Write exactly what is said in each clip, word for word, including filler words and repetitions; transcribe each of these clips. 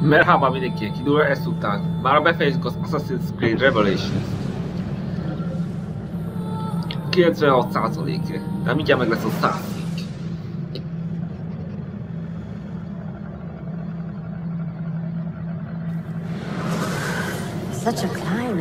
Merhaba mindenki, kidul ezután. Már befejezzük az Assassin's Creed Revelations. kilencvenhat százalék. De mindjárt meg lesz a száz. Such a climb.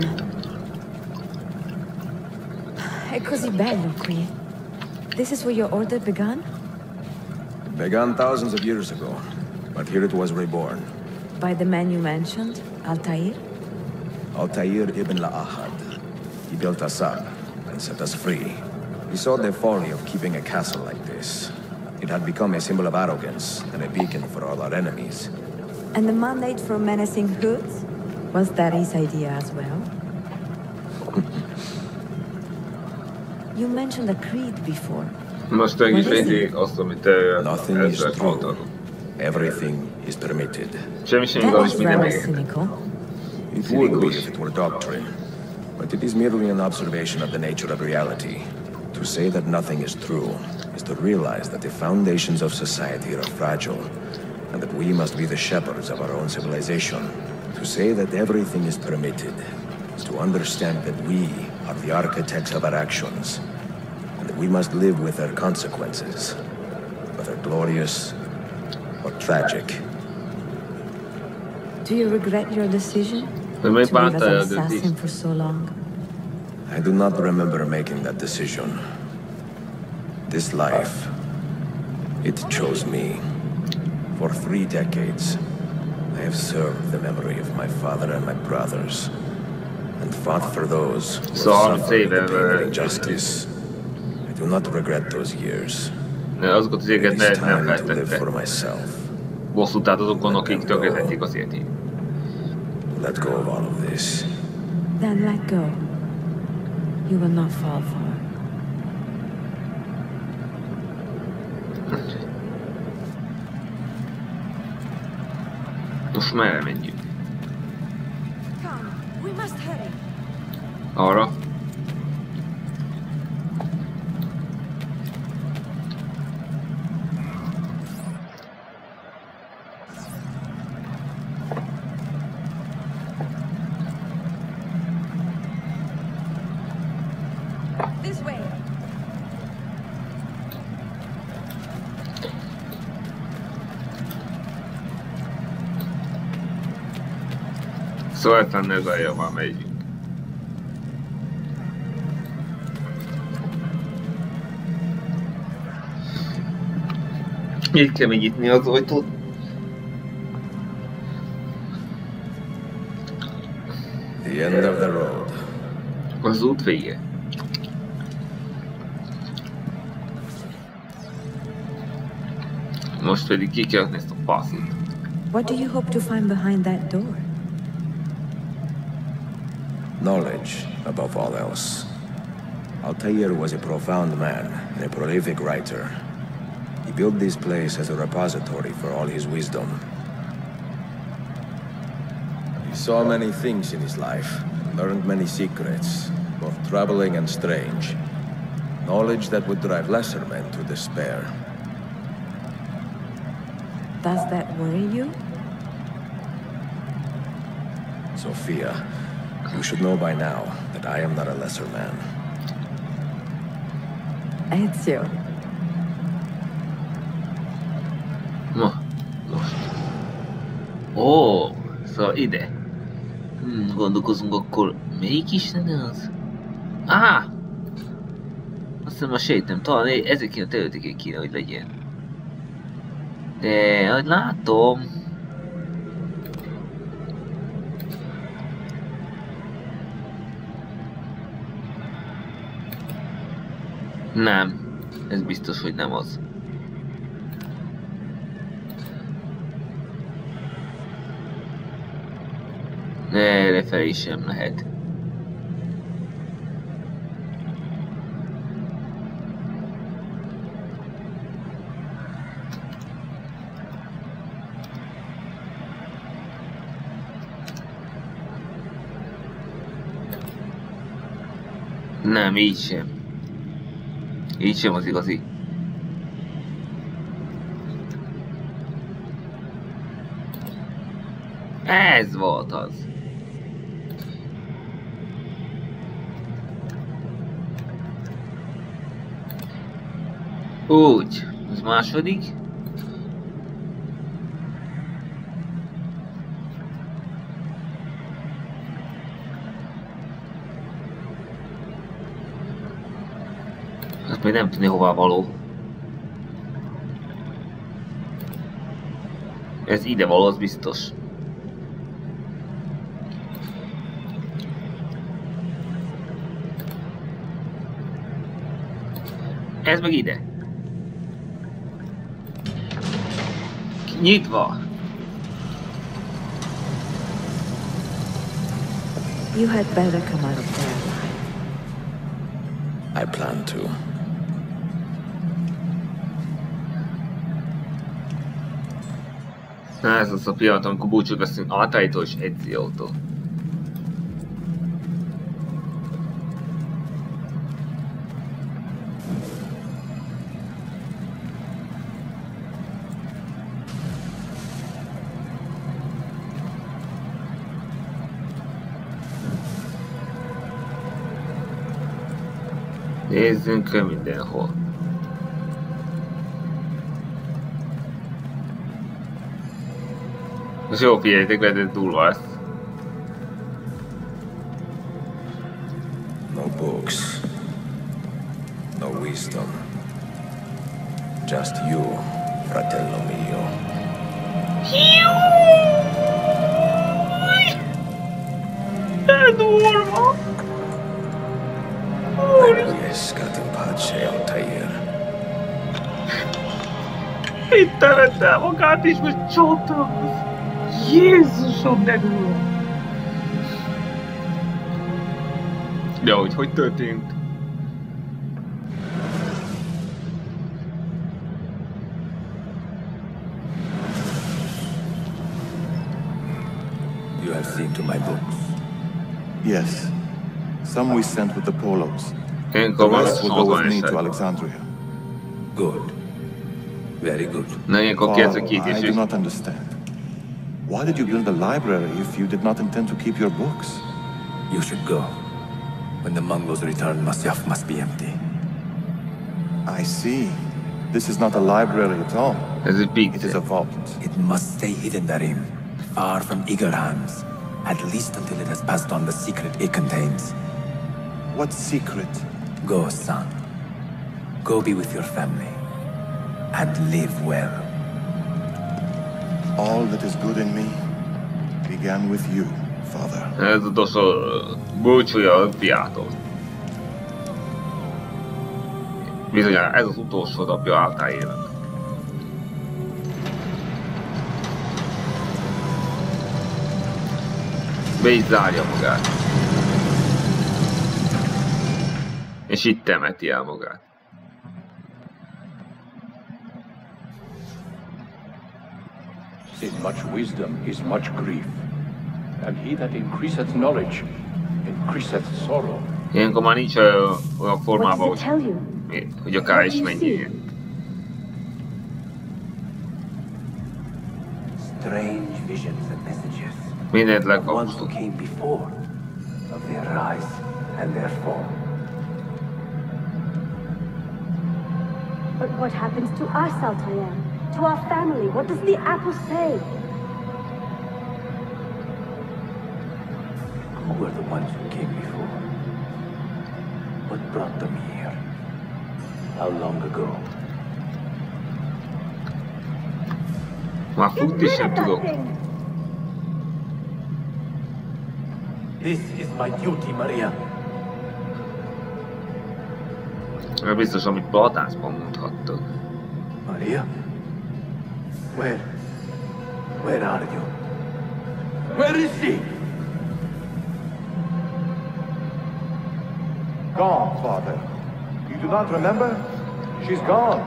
È così bello qui. This is where your order began? It began thousands of years ago, but here it was reborn. By the man you mentioned, Altair? Altair ibn La'ahad. He built us up and set us free. He saw the folly of keeping a castle like this. It had become a symbol of arrogance and a beacon for all our enemies. And the mandate for menacing hoods? Was that his idea as well? You mentioned a creed before. Most megifejti azt, amit Nothing is true. Everything is permitted. Semmi sem igaz, és minden rather megértem. cynical. It would be if it were doctrine, but it is merely an observation of the nature of reality. To say that nothing is true is to realize that the foundations of society are fragile, and that we must be the shepherds of our own civilization. To say that everything is permitted is to understand that we are the architects of our actions, and that we must live with their consequences, whether glorious or tragic. Do you regret your decision? De To még live as bánta an a assassin döntést. for so long? I do not remember making that decision. This life, it chose me. For three decades, I have served the memory of my father and my brothers, and fought for those who So, have I'm suffered the saying, pain of uh, injustice. I do not regret those years. De azokat az It éget is ne, nem time to live for feltette. myself. Bosszút állt azokon, akik tönkretették az életét. Let go of all of this. Then let go. You will not fall far. Most merre menjünk? Come, we must hurry. Arra. This way. Szóval ne zajja, már megyünk. Így kell megnyitni az ajtót. The end of the road. Az út vége. Most pedig ki kell adni ezt a passzot. What do you hope to find behind that door? Knowledge, above all else. Altair was a profound man and a prolific writer. He built this place as a repository for all his wisdom. He saw many things in his life, learned many secrets, both troubling and strange. Knowledge that would drive lesser men to despair. Does that worry you? Sophia, you should know by now that I am not a lesser man. Ezio. Ma, most. Ó, szóval ide. Hmm, gondolkozunk akkor, melyik Isten az? Á! Azt hiszem a sejtem, talán ezek a területeken kéne, hogy legyen. De, ahogy látom... Nem, ez biztos, hogy nem az. De errefelé sem lehet. Nem, így sem. Így sem az igazi. Ez volt az. Úgy, ez második. Hát még nem tudni hová való. Ez ide való, az biztos. Ez meg ide. Nyitva. You had better come out of there alive. I plan to. Na, ez az a pillanat, amikor búcsút veszünk Altairtól és Ezioutól. Nézzünk mindenhol. És jó, figyeljétek, mert ez durva lesz. No books. No wisdom. Just you, fratello mio. Ez durva! Quiescat in pace, Altair. Itt temette magát is, hogy csótolsz. Jézusom, de durva! De hogy hogy történt? You have seen to my books. Yes. Some we sent with the Polos. Én The rest will go with me to komolyan Alexandria. Good. Very good. Na, ilyenkor kérdez a Father, két I do és not understand. Why did you build a library if you did not intend to keep your books? You should go. When the Mongols return, Masyaf must be empty. I see. This is not a library at all. ez egy big It is a vault. It must stay hidden therein, far from eager hands. At least until it has passed on the secret it contains. What secret? Go, son. Go be with your family. And live well. All that is good in me began with you, Father. Ez utolsó búcsúja a fiától. Bizonyára ez az utolsó napja Altairnak. Be is zárja magát. És itt temeti el magát. In much wisdom is much grief, and he that increaseth knowledge increaseth sorrow. Ilyenkor már nincs olyan, olyan What formában, does it hogy, tell you? hogy akár is menjél. Strange visions and messages. Mindent The ones who legkapustok. came before, of their rise and their fall. But what happens to us, Altair? To our family? What does the apple say? Who were the ones who came before? What brought them here? How long ago? Már futni sem Get rid of tudok. that thing! This is my duty, Maria. Mert biztos, amit Platászban mondhattok. Maria? Where? Where are you? Where is she? Gone, Father. You do not remember? She's gone.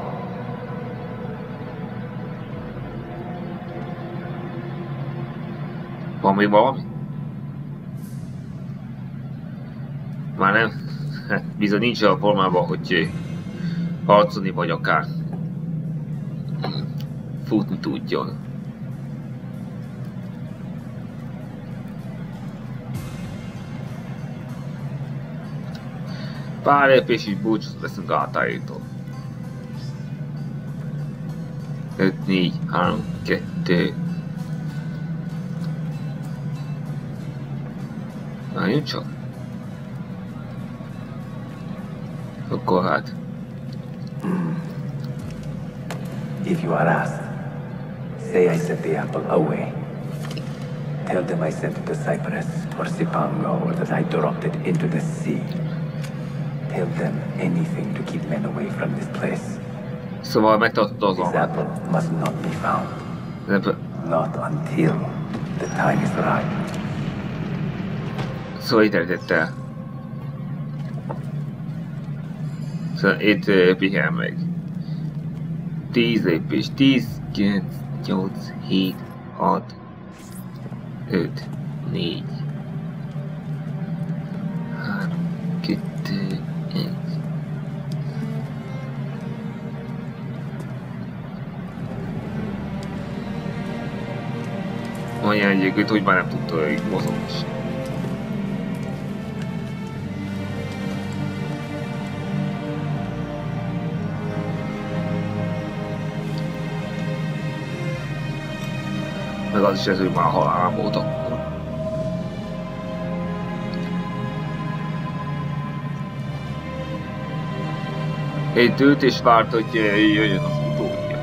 Van még valami? Már nem? Hát bizony nincs olyan formában, hogy harcolni vagy akár futni tudjon. Pár lépés is búcsút veszünk Altairtól. öt, négy, három, kettő. Várjunk csak. Akkor hát. If you are asked, say I sent the apple away. Tell them I sent it to Cyprus or Cipango or that I dropped it into the sea. Tell them anything to keep men away from this place. Szóval megtartod az This almát. apple must not be found. Ebből- Not until the time is right. Szóval itt eltette. Szóval itt uh, pihen meg. tíz lépés, tíz, kilenc, nyolc, hét, hat, öt, négy, három, kettő, egy. Olyan egyébként, hogy már nem tudta hogy mozogni. Meg az is ez, hogy már halálán volt akkor. Egy ült és várt, hogy jöjjön az utódja.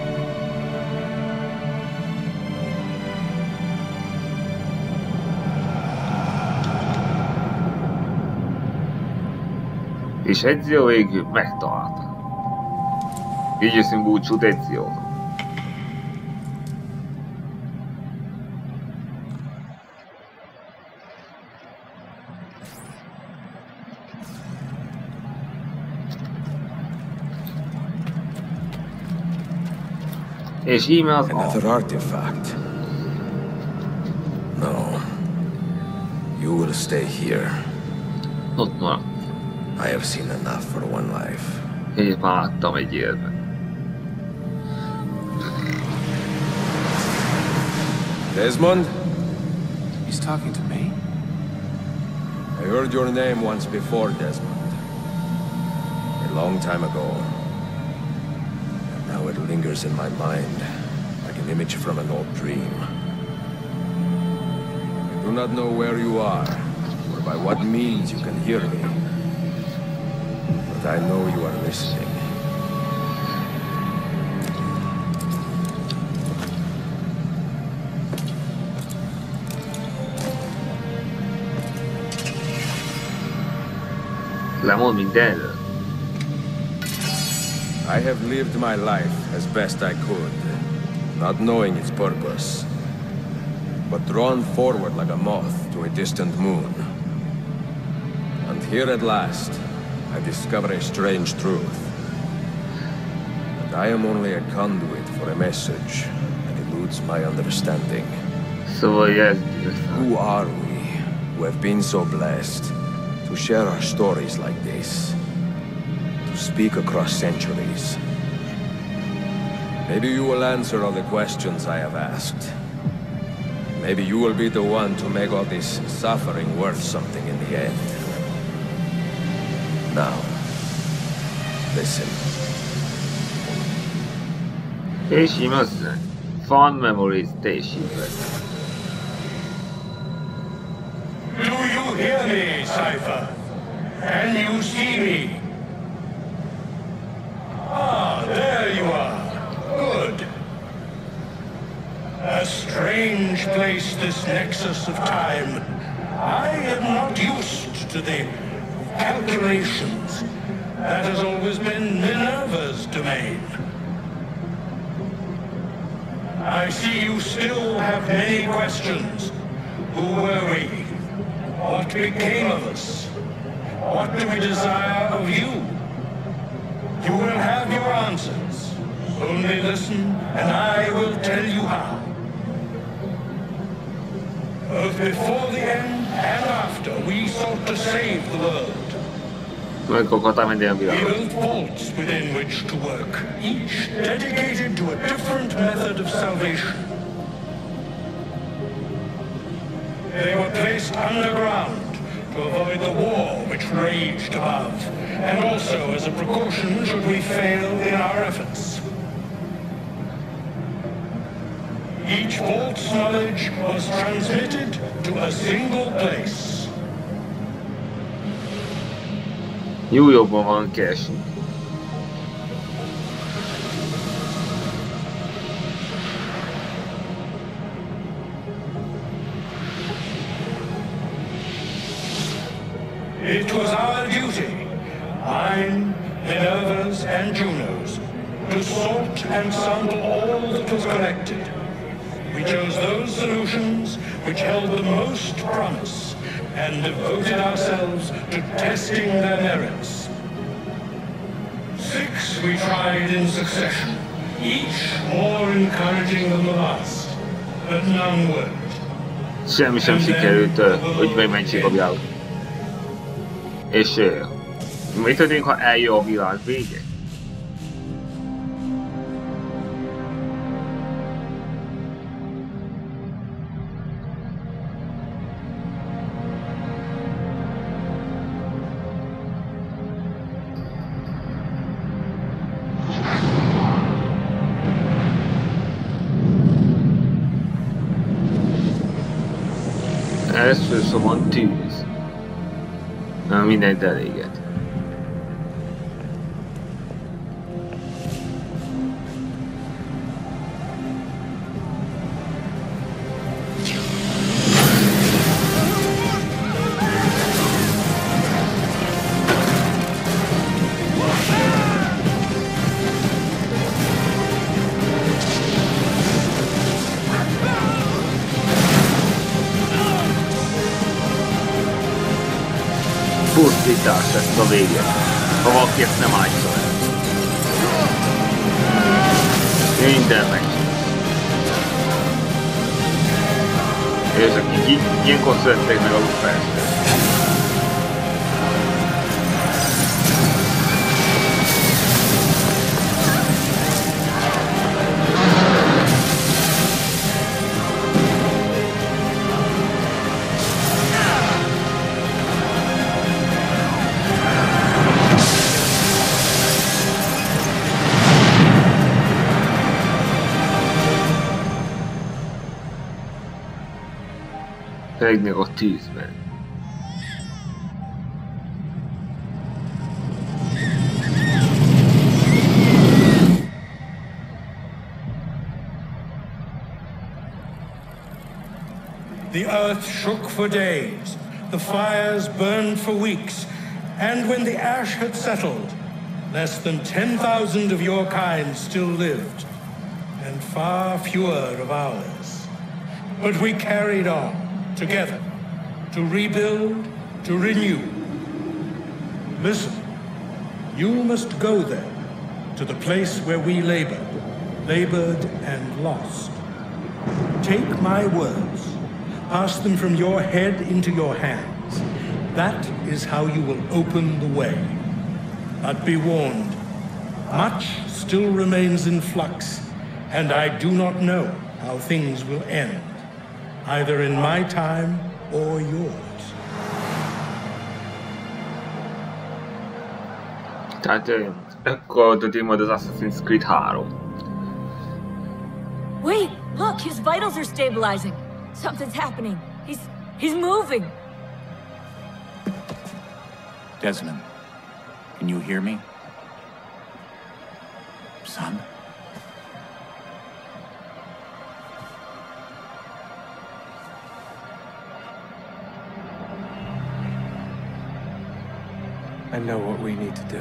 És Ezio végül megtalálta. Így jösszünk búcsút Ezio-tól. És íme az Another artifact. No. You will stay here. ott van. I have seen enough for one life. Én már láttam egy életben. Desmond? He's talking to me? I heard your name once before, Desmond. A long time ago. And now it lingers in my mind, like an image from an old dream. I do not know where you are, or by what means you can hear me. But I know you are listening. Lemond mindenről. I have lived my life as best I could, not knowing its purpose, but drawn forward like a moth to a distant moon. And here at last, I discover a strange truth. That I am only a conduit for a message that eludes my understanding. Szóval ez Who are we, who have been so blessed, to share our stories like this? To speak across centuries? Maybe you will answer all the questions I have asked. Maybe you will be the one to make all this suffering worth something in the end. Now, listen. És íme az Fond Memories Station. Do you hear me, Cypher? Can you see me? Ah, there you are. Good. A strange place, this nexus of time. I am not used to the calculations. That has always been Minerva's domain. I see you still have many questions. Who were we? What became of us? What do we desire of you? You will have your answers. Only listen, and I will tell you how. Both before the end and after, we sought to save the world. Meg akartam menni a We világba. built vaults within which to work, each dedicated to a different method of salvation. They were placed underground to to avoid the war which raged above, and also as a precaution should we fail in our efforts. Each vault's knowledge was transmitted to a single place. Jó, jobban van keresni. It was our duty, mine, Minerva's, and Juno's, to sort and sample all that was collected. We chose those solutions which held the most promise, and devoted ourselves to testing their merits. Six we tried in succession, each more encouraging than the last, but none worked. Semmi sem sikerült, hogy megmentsék a világot. És mi történik, ha eljön a világ vége? Elsőször van tűz. Na, mindent eléget. Pusztítás lesz a vége, ha valaki ezt nem állítja el. Minden megy. És akik ilyenkor születtek meg a Lupercet. Pedig még a tűzben. The earth shook for days, the fires burned for weeks, and when the ash had settled, less than ten thousand of your kind still lived, and far fewer of ours. But we carried on, together, to rebuild, to renew. Listen, you must go there, to the place where we labored, labored and lost. Take my words, pass them from your head into your hands. That is how you will open the way. But be warned, much still remains in flux, and I do not know how things will end, either in my time or yours. Tehát akkor történik majd az Assassin's Creed három. Wait, look, his vitals are stabilizing. Something's happening. He's he's moving. Desmond, can you hear me? Son? I know what we need to do.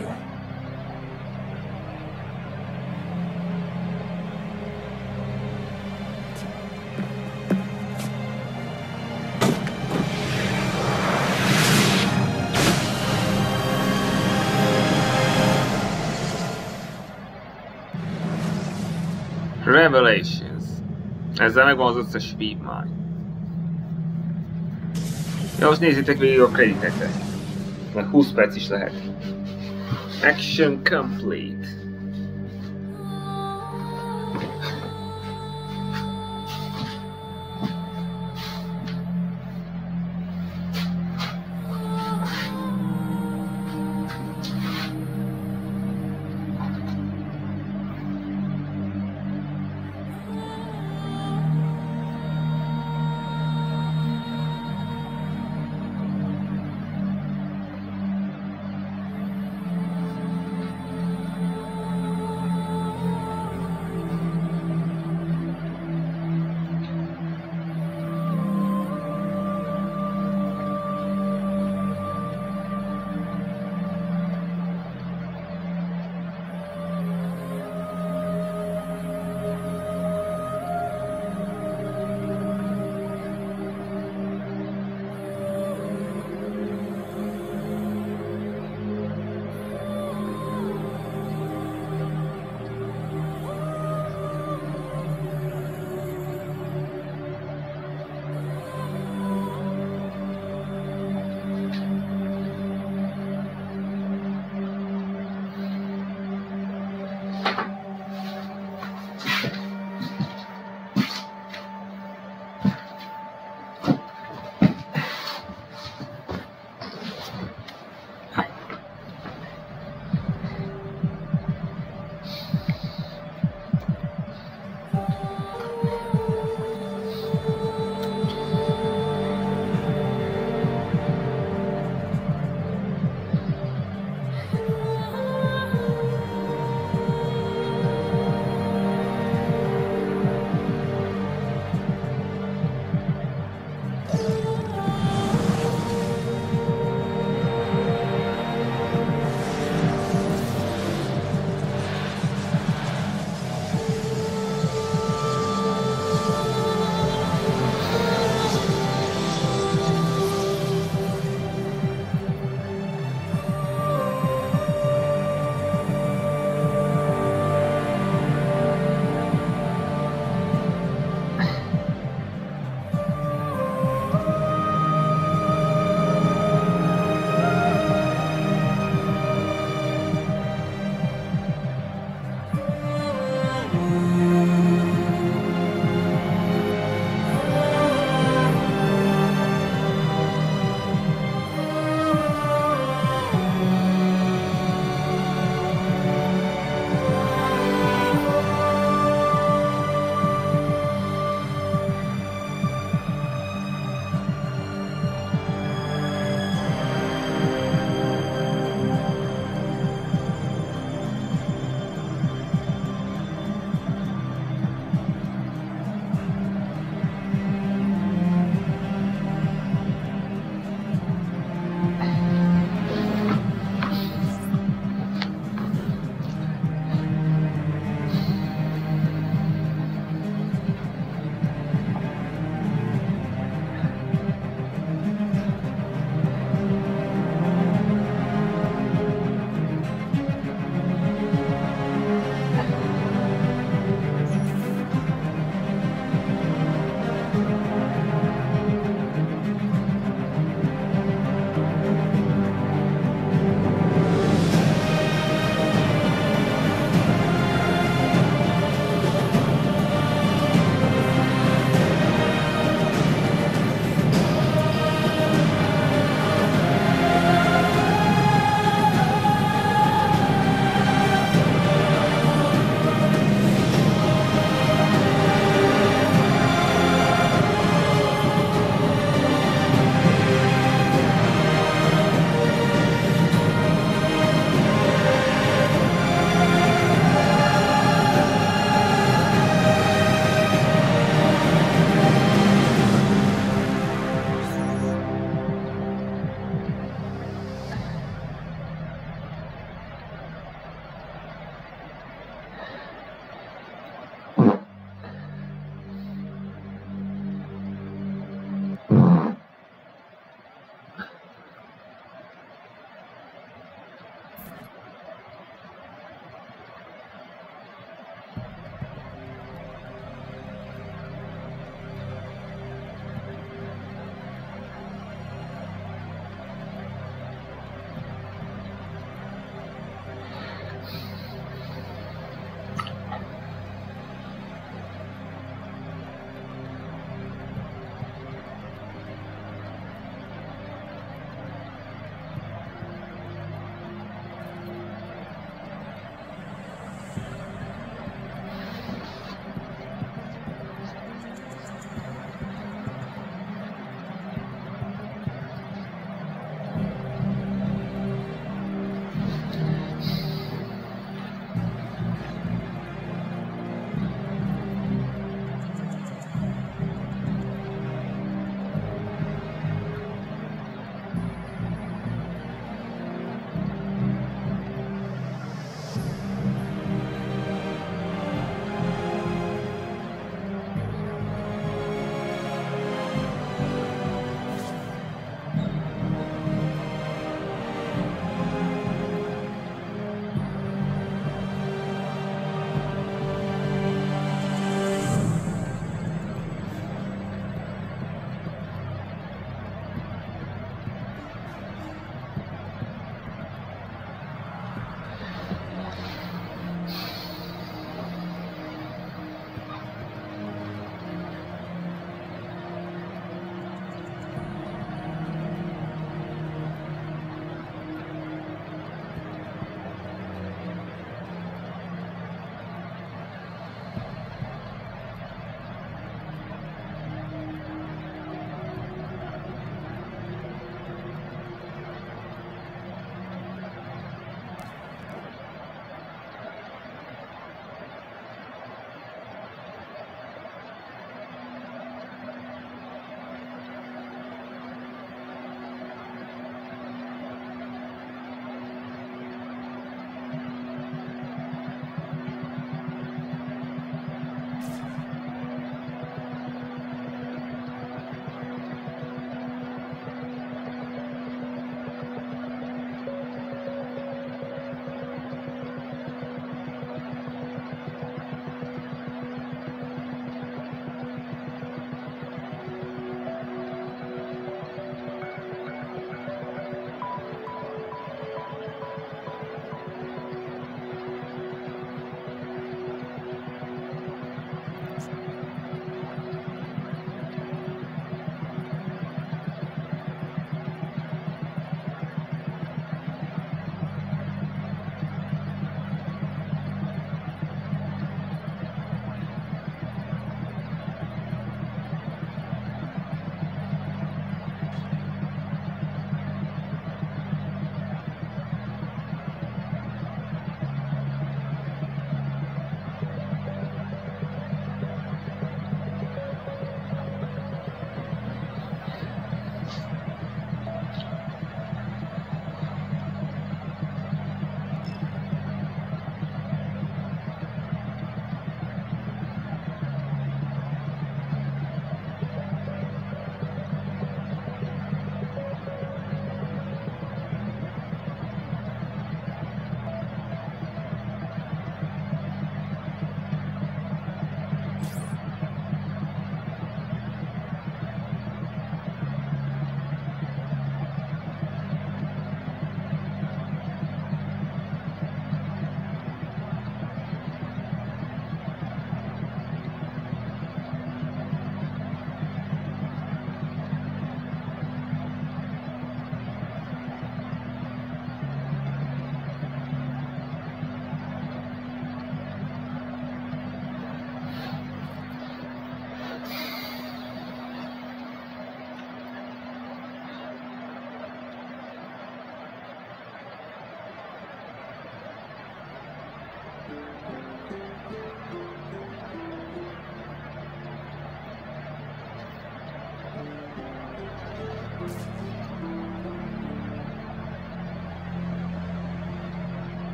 Revelations. Ezzel megvan az összes vívmány. Ja, most nézzétek végig a kreditekre. Meg húsz perc is lehet. Action complete.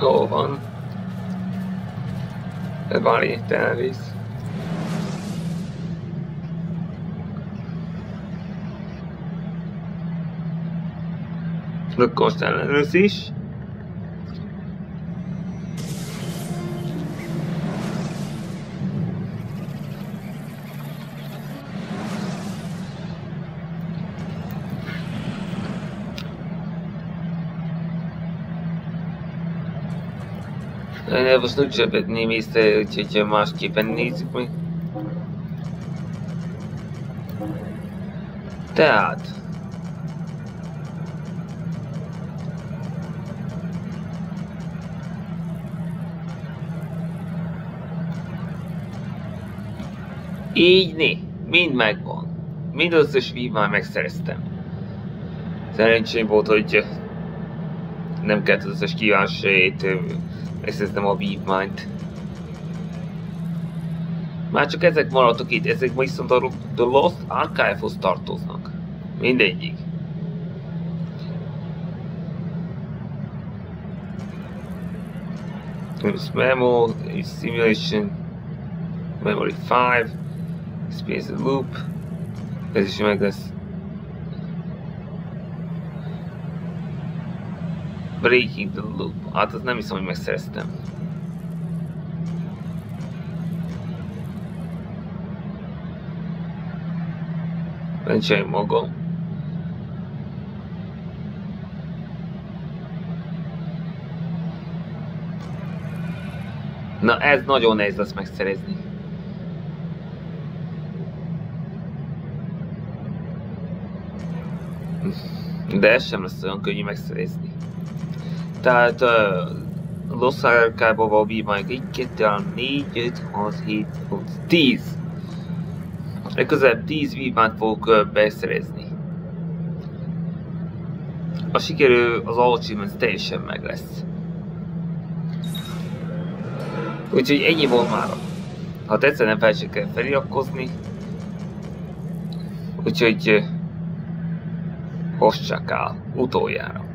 Hol van? Ez van lényegtelen rész. Akkor most ellenőrzés. Most úgy zsebedném észre, úgyhogy másképpen nézzük meg. Tehát... Így né, mind megvan. Mind összes vívmány megszereztem. Szerencsém volt, hogy nem kellett az összes kívánságait megszereztem a vívmányt. Már csak ezek maradtak itt, ezek viszont a The Lost Archive-hoz tartoznak. Mindegyik. There's Memo, Simulation, Memory five, Space Loop, ez is meg lesz. Breaking the Loop, hát az nem hiszem, hogy megszereztem. Bencselj magam. Na ez nagyon nehéz lesz megszerezni. De ez sem lesz olyan könnyű megszerezni. Tehát uh, Lost Archive-ba van vívmányok egy, kettő, három, négy, öt, hat, hét, nyolc, tíz. Legközelebb tíz vívmányt fogok uh, beszerezni. A sikerül az achievement teljesen meg lesz. Úgyhogy ennyi volt már. Ha tetszett, nem felejtsék el feliratkozni. Úgyhogy uh, osszák el utoljára.